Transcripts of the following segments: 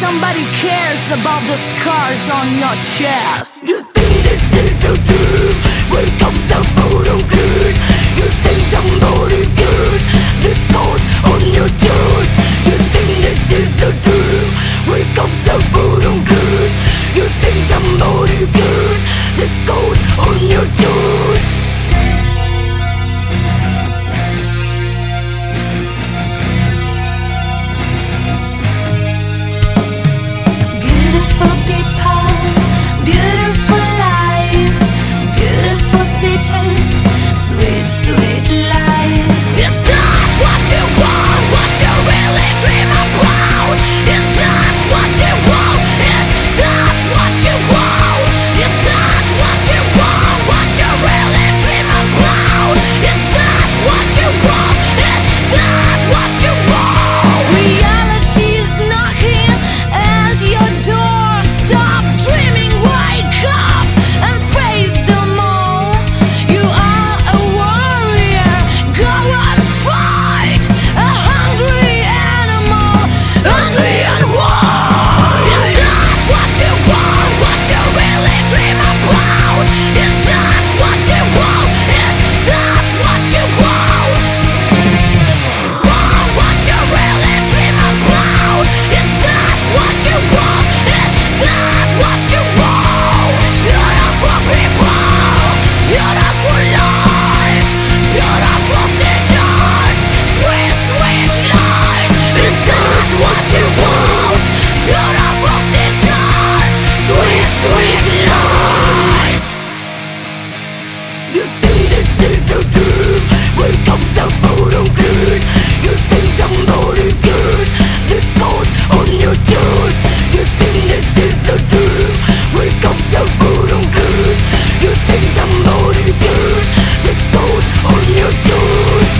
somebody cares about the scars on your chest. You think this is a dream? Wake up, somebody good. You think somebody good? The scars on your chest. You think this is a dream? Wake up, somebody good. You think somebody good? The scars on your chest. Beautiful people, beautiful lives, beautiful cities, sweet, sweet lives. Is that what you want? What you really dream about? Is that what you want? Is that what you want? Is that what you want? What you really dream about? Is that what you want? Is that what you want? Reality is knocking at your door. Stop dreaming, wake up and face them all. You are a warrior, go and fight. A hungry animal, hungry and wild. Is that what you want? What you really dream about? Is that what you want? Is that what you want? Want what you really dream about? Is that what you want? Is that what you want? Beautiful people, beautiful lives, beautiful cities, sweet, sweet lives. Is that what you want? Beautiful cities, sweet, sweet lives. You think this is a dream? Wake up, somebody good. You think somebody good? The scars on your chest. You think this is a dream? Wake up, somebody good. You think somebody good? The scars on your chest.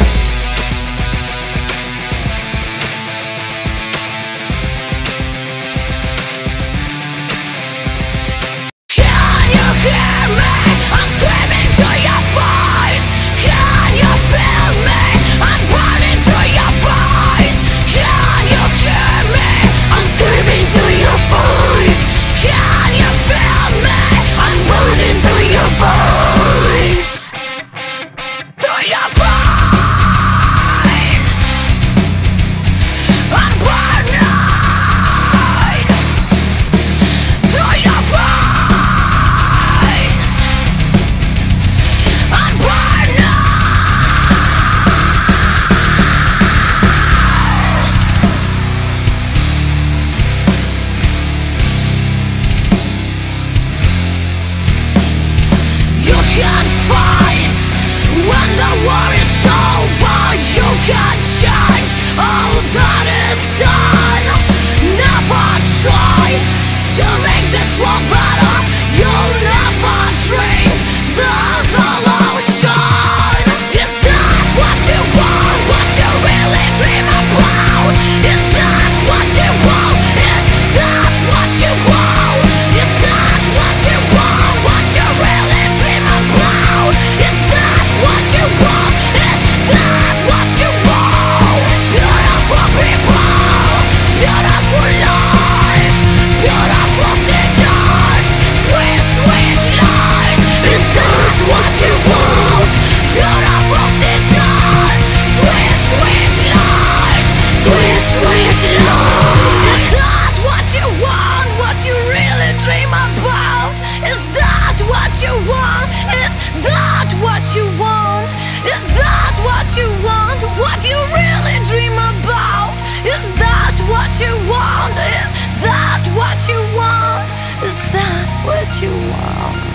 Can you hear me? I'm screaming to your voice. Can you feel me? I'm burning through your voice. Can you hear me? I'm screaming to your voice. Can you feel me? I'm burning through your voice. Through your voice. I'm burning through your voice. I'm burning. You can fight when the war is over. You can change all that is done. Never try to make this world better. You'll never drink the whole ocean. Is that what you want? What you really dream about? Is that what you want? Is that what you want? Is that what you want? What you really dream about? Is that what you want? Is that what you want? Beautiful people, beautiful lives, beautiful cities, sweet, sweet lives. Is that what you want? Beautiful cities, sweet, sweet lives, sweet, sweet lives. Is that what you want? What you really dream about? Is that what you want? Is that what you want? Is that what you want? What you really dream about? Is that what you want? Is that what you want? Is that what you want?